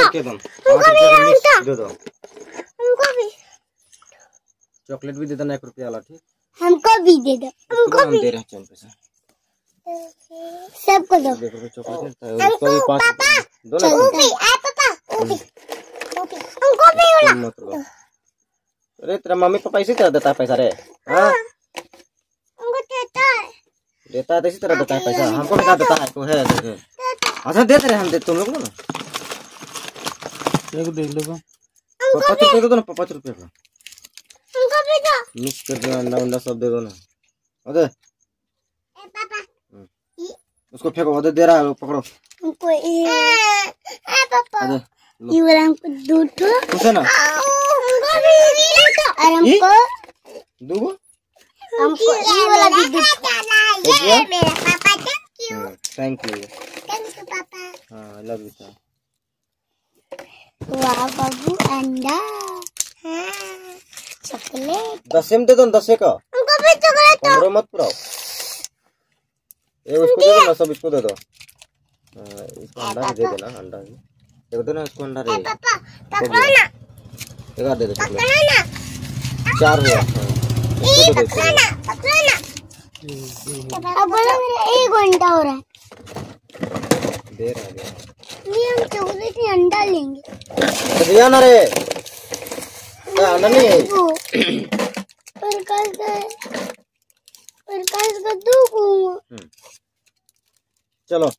के दो, 5 रुपया का मिक्स दे दो। हमको भी चॉकलेट भी दे देना 1 रुपया वाला, ठीक? हमको भी दे दो। हमको भी दे रहे हैं चैन पैसा। सबको दो। देखो चॉकलेट मिलता है, उसको भी 5 रुपया दो ना। हमको भी वाला मत लो। अरे तेरा मम्मी पापा इसी तरह देता है पैसा रे? हाँ हमको देता है तो इसी तरह देता है पैसा। हमको भी क्या देता है तो है देखे। अच्छा देते रहे हम, दे तुम लोग ना एक दे लो। 5 रुपये दे दो ना, 5 रुपये का हमको भी दो। मिक्स कर दो, अंडा उंडा सब दे दो ना। अरे पापा उसको फेंको, अरे दे रहा है, पकड़ो। हमको पापा ये वाला हमको दो ठो कुछ है ना। हमको भी और हमको दूगो, हमको ये वाला भी दो ठो। ये मेरा पापा थैंक यू पापा। हाँ आई लव यू। वाह बाबू अंडा। हाँ चॉकलेट 10 में दे दो, 10 का। हमको भी चॉकलेट दो। 15 मत पुराओ। ये उसको दे दो ना, सब इसको दे दो। इसको अंडा भी दे देना, अंडा भी दे दो ना इसको, अंडा रे। पापा पकड़ो ना, एक दे दो, पकड़ो ना। 4 हुआ। ये पकड़ो ना, पकड़ो ना। अब बोलो मेरा 1 घंटा हो रहा है। दे रहा है। ये हम चॉकलेट में अंडा लेंगे। तो दिया ना रे, अंडा नहीं है। प्रकाश का दूध। चलो